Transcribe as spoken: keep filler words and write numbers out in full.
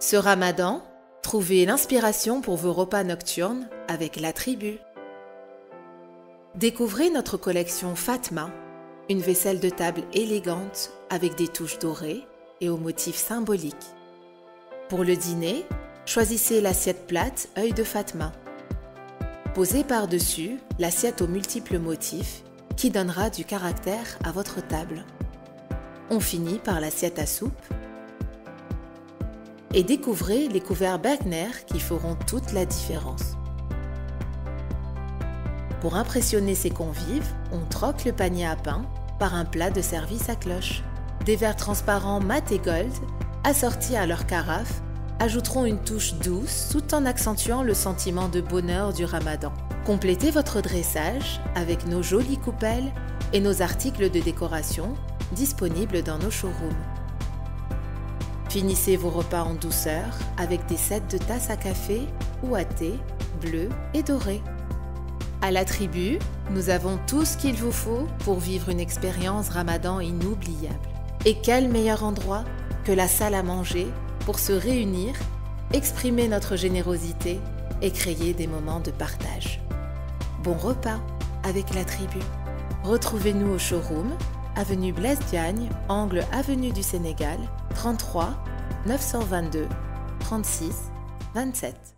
Ce ramadan, trouvez l'inspiration pour vos repas nocturnes avec la tribu. Découvrez notre collection Fatma, une vaisselle de table élégante avec des touches dorées et aux motifs symboliques. Pour le dîner, choisissez l'assiette plate œil de Fatma. Posez par-dessus l'assiette aux multiples motifs qui donnera du caractère à votre table. On finit par l'assiette à soupe. Et découvrez les couverts Bergner qui feront toute la différence. Pour impressionner ses convives, on troque le panier à pain par un plat de service à cloche. Des verres transparents mat et gold, assortis à leur carafe, ajouteront une touche douce tout en accentuant le sentiment de bonheur du ramadan. Complétez votre dressage avec nos jolies coupelles et nos articles de décoration disponibles dans nos showrooms. Finissez vos repas en douceur avec des sets de tasses à café ou à thé, bleu et doré. À la tribu, nous avons tout ce qu'il vous faut pour vivre une expérience ramadan inoubliable. Et quel meilleur endroit que la salle à manger pour se réunir, exprimer notre générosité et créer des moments de partage. Bon repas avec la tribu. Retrouvez-nous au showroom, avenue Blaise Diagne, angle avenue du Sénégal, trente-trois neuf cent vingt-deux trente-six vingt-sept.